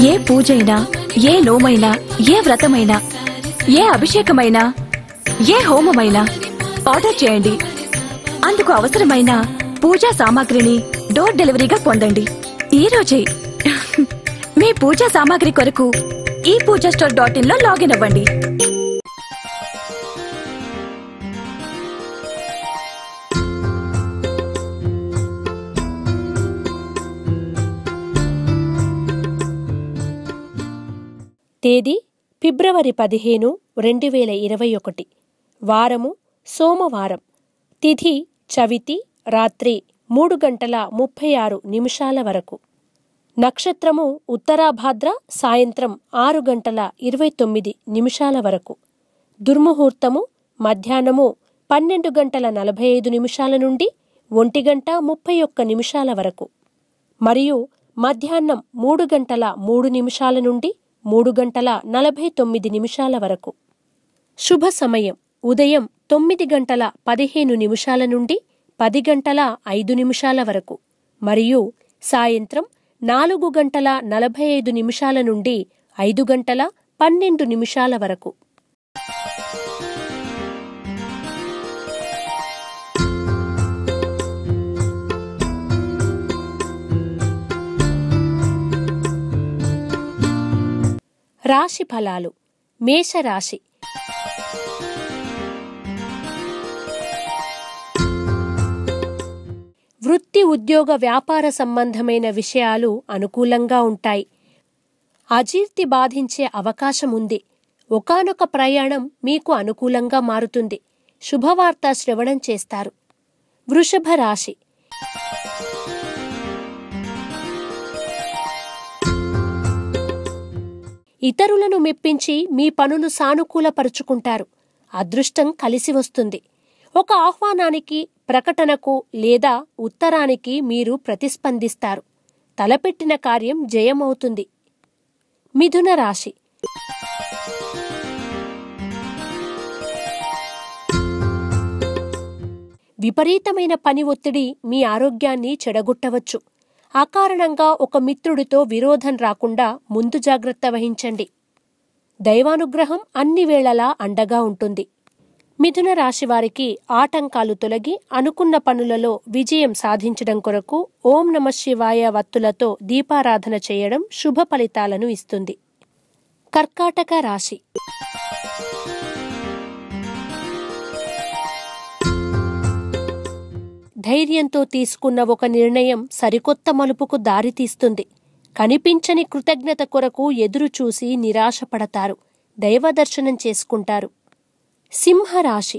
ఏ పూజైనా, ఏ నోమైనా, ఏ వ్రతమైనా, ఏ అభిషేకమైనా, ఏ హోమమైనా ఆర్డర్ చేయండి. అందుకు అవసరమైన పూజా సామాగ్రిని డోర్ డెలివరీగా పొందండి ఈ రోజే. మీ పూజా సామాగ్రి కొరకు ఈ పూజా స్టోర్.in లో లాగిన్ అవ్వండి. తేదీ ఫిబ్రవరి 15, 2021. వారము సోమవారం. తిథి చవితి రాత్రి 3:36 వరకు. నక్షత్రము ఉత్తరాభాద్ర సాయంత్రం 6:29 వరకు. దుర్ముహూర్తము మధ్యాహ్నము 12:45 నుండి 1:31 వరకు మరియు మధ్యాహ్నం 3:03 నుండి 3:49 వరకు. శుభ సమయం ఉదయం 9:15 నుండి 10:05 వరకు మరియు సాయంత్రం 4:45 నుండి 5:12 వరకు. రాశి ఫలాలు. మేష రాశి. వృత్తి, ఉద్యోగ, వ్యాపార సంబంధమైన విషయాలు అనుకూలంగా ఉంటాయి. అజీర్తి బాధించే అవకాశం ఉంది. ఒకానొక ప్రయాణం మీకు అనుకూలంగా మారుతుంది. శుభవార్త శ్రవణం చేస్తారు. వృషభ రాశి. ఇతరులను మెప్పించి మీ పనులు సానుకూలపరుచుకుంటారు. అదృష్టం కలిసి వస్తుంది. ఒక ఆహ్వానానికి, ప్రకటనకు లేదా ఉత్తరానికి మీరు ప్రతిస్పందిస్తారు. తలపెట్టిన కార్యం జయమవుతుంది. మిథున రాశి. విపరీతమైన పని ఒత్తిడి మీ ఆరోగ్యాన్ని చెడగొట్టవచ్చు. అకారణంగా ఒక మిత్రుడితో విరోధం రాకుండా ముందు జాగ్రత్త వహించండి. దైవానుగ్రహం అన్ని వేళలా అండగా ఉంటుంది. మిథున రాశివారికి ఆటంకాలు తొలగి అనుకున్న పనులలో విజయం సాధించడం కొరకు ఓం నమఃశివాయ వత్తులతో దీపారాధన చేయడం శుభ ఫలితాలను ఇస్తుంది. కర్కాటక రాశి. ధైర్యంతో తీసుకున్న ఒక నిర్ణయం సరికొత్త మలుపుకు దారితీస్తుంది. కనిపించని కృతజ్ఞత కొరకు ఎదురుచూసి నిరాశపడతారు. దైవదర్శనం చేసుకుంటారు. సింహరాశి.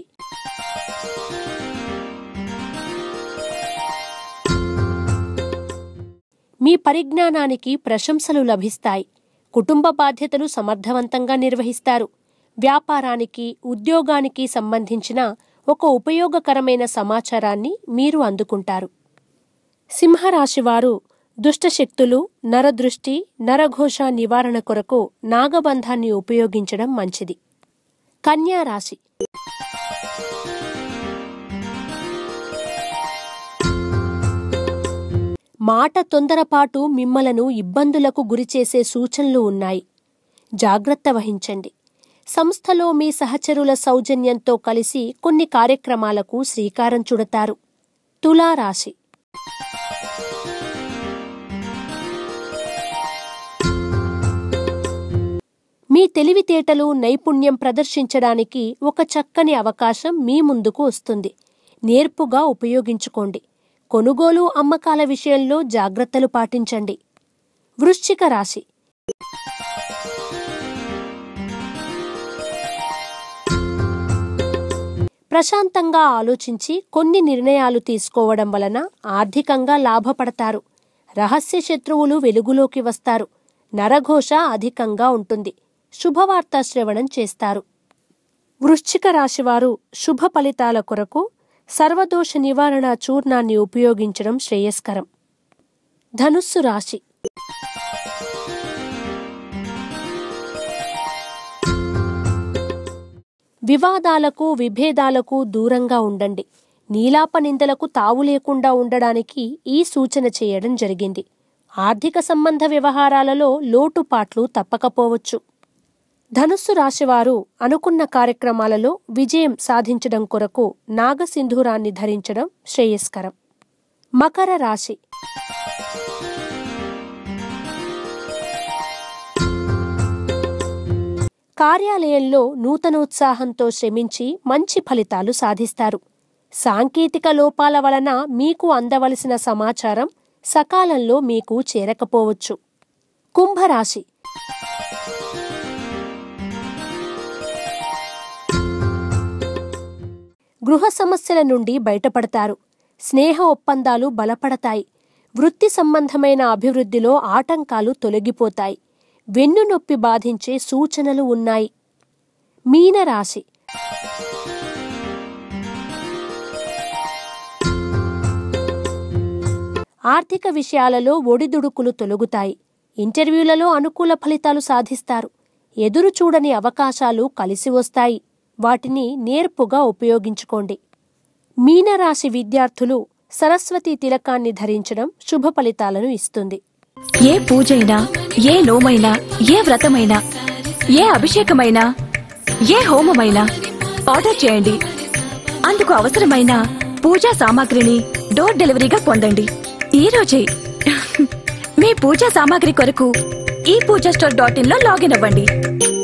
మీ పరిజ్ఞానానికి ప్రశంసలు లభిస్తాయి. కుటుంబ బాధ్యతలు సమర్థవంతంగా నిర్వహిస్తారు. వ్యాపారానికి, ఉద్యోగానికి సంబంధించిన ఒక ఉపయోగకరమైన సమాచారాన్ని మీరు అందుకుంటారు. సింహరాశివారు దుష్టశక్తులు, నరదృష్టి, నరఘోష నివారణ కొరకు నాగబంధాన్ని ఉపయోగించడం మంచిది. కన్యా రాశి. మాట తొందరపాటు మిమ్మలను ఇబ్బందులకు గురిచేసే సూచనలు ఉన్నాయి. జాగ్రత్త వహించండి. సంస్థలో మీ సహచరుల సౌజన్యంతో కలిసి కొన్ని కార్యక్రమాలకు శ్రీకారం చుడతారు. తులా రాశి. మీ తెలివితేటలు, నైపుణ్యం ప్రదర్శించడానికి ఒక చక్కని అవకాశం మీ ముందుకు వస్తుంది. నేర్పుగా ఉపయోగించుకోండి. కొనుగోలు, అమ్మకాల విషయంలో జాగ్రత్తలు పాటించండి. వృశ్చిక రాశి. ప్రశాంతంగా ఆలోచించి కొన్ని నిర్ణయాలు తీసుకోవడం వలన ఆర్థికంగా లాభపడతారు. రహస్య శత్రువులు వెలుగులోకి వస్తారు. నరఘోష అధికంగా ఉంటుంది. శుభవార్త శ్రవణం చేస్తారు. వృశ్చిక రాశివారు శుభ ఫలితాల కొరకు సర్వదోష నివారణ చూర్ణాన్ని ఉపయోగించడం శ్రేయస్కరం. ధనుస్సు రాశి. వివాదాలకు, విభేదాలకు దూరంగా ఉండండి. నీలాప నిందలకు తావు లేకుండా ఉండడానికి ఈ సూచన చేయడం జరిగింది. ఆర్థిక సంబంధ వ్యవహారాలలో లోటుపాట్లు తప్పకపోవచ్చు. ధనుస్సు రాశివారు అనుకున్న కార్యక్రమాలలో విజయం సాధించడం కొరకు నాగసింధూరాన్ని ధరించడం శ్రేయస్కరం. మకర రాశి. కార్యాలయంలో నూతనోత్సాహంతో శ్రమించి మంచి ఫలితాలు సాధిస్తారు. సాంకేతిక లోపాల వలన మీకు అందవలసిన సమాచారం సకాలంలో మీకు చేరకపోవచ్చు. కుంభరాశి. గృహ సమస్యల నుండి బయటపడతారు. స్నేహ ఒప్పందాలు బలపడతాయి. వృత్తి సంబంధమైన అభివృద్ధిలో ఆటంకాలు తొలగిపోతాయి. వెన్నునొప్పి బాధించే సూచనలు ఉన్నాయి. మీనరాశి. ఆర్థిక విషయాలలో ఒడిదుడుకులు తొలగుతాయి. ఇంటర్వ్యూలలో అనుకూల ఫలితాలు సాధిస్తారు. ఎదురు చూడని అవకాశాలు కలిసి వస్తాయి. వాటిని నేర్పుగా ఉపయోగించుకోండి. మీనరాశి విద్యార్థులు సరస్వతీ తిలకాన్ని ధరించడం శుభ ఫలితాలను ఇస్తుంది. ఏ పూజైనా, ఏ నోమైనా, ఏ వ్రతమైనా, ఏ అభిషేకమైనా, ఏ హోమమైనా ఆర్డర్ చేయండి. అందుకు అవసరమైన పూజా సామాగ్రిని డోర్ డెలివరీగా పొందండి. ఈ రోజే మీ పూజా సామాగ్రి కొరకు ఈ పూజా స్టోర్.in లో లాగిన్ అవ్వండి.